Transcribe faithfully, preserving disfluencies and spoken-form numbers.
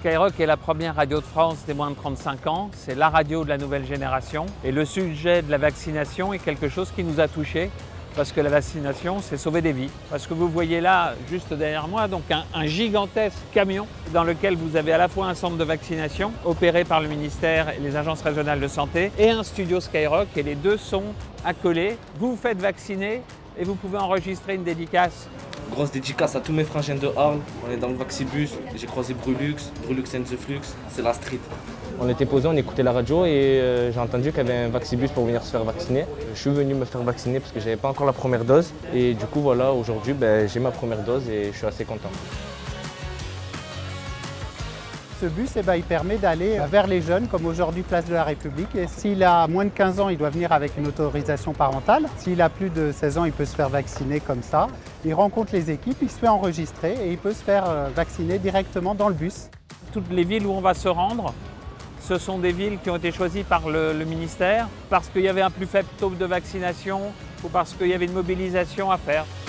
Skyrock est la première radio de France des moins de trente-cinq ans. C'est la radio de la nouvelle génération. Et le sujet de la vaccination est quelque chose qui nous a touchés. Parce que la vaccination, c'est sauver des vies. Parce que vous voyez là, juste derrière moi, donc un, un gigantesque camion dans lequel vous avez à la fois un centre de vaccination opéré par le ministère et les agences régionales de santé et un studio Skyrock, et les deux sont accolés. Vous vous faites vacciner et vous pouvez enregistrer une dédicace. Grosse dédicace à tous mes frangins de Arles. On est dans le Vaxibus, j'ai croisé Brulux, Brulux and the Flux, c'est la street. On était posé, on écoutait la radio et euh, j'ai entendu qu'il y avait un Vaxibus pour venir se faire vacciner. Je suis venu me faire vacciner parce que je n'avais pas encore la première dose. Et du coup, voilà, aujourd'hui, ben, j'ai ma première dose et je suis assez content. Ce bus, eh ben, il permet d'aller vers les jeunes, comme aujourd'hui Place de la République. Et s'il a moins de quinze ans, il doit venir avec une autorisation parentale. S'il a plus de seize ans, il peut se faire vacciner comme ça. Il rencontre les équipes, il se fait enregistrer et il peut se faire vacciner directement dans le bus. Toutes les villes où on va se rendre, ce sont des villes qui ont été choisies par le, le ministère parce qu'il y avait un plus faible taux de vaccination ou parce qu'il y avait une mobilisation à faire.